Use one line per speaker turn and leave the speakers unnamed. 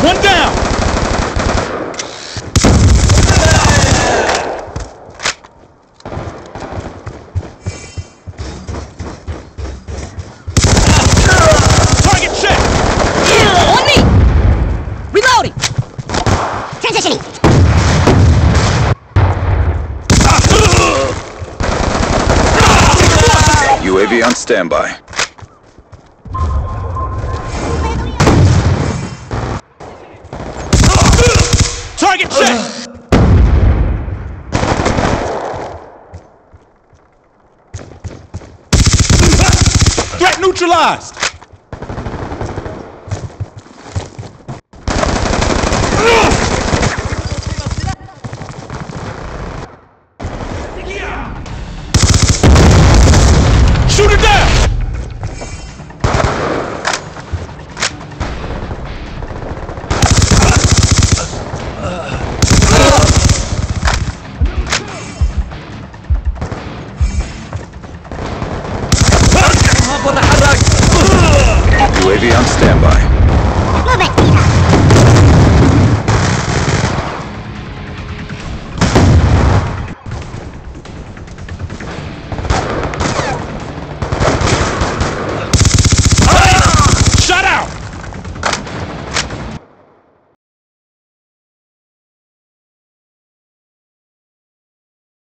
One down! Target check!
On me! Reloading! Transitioning!
UAV on standby.
Target check! Threat neutralized! Shoot it down!
UAV on standby.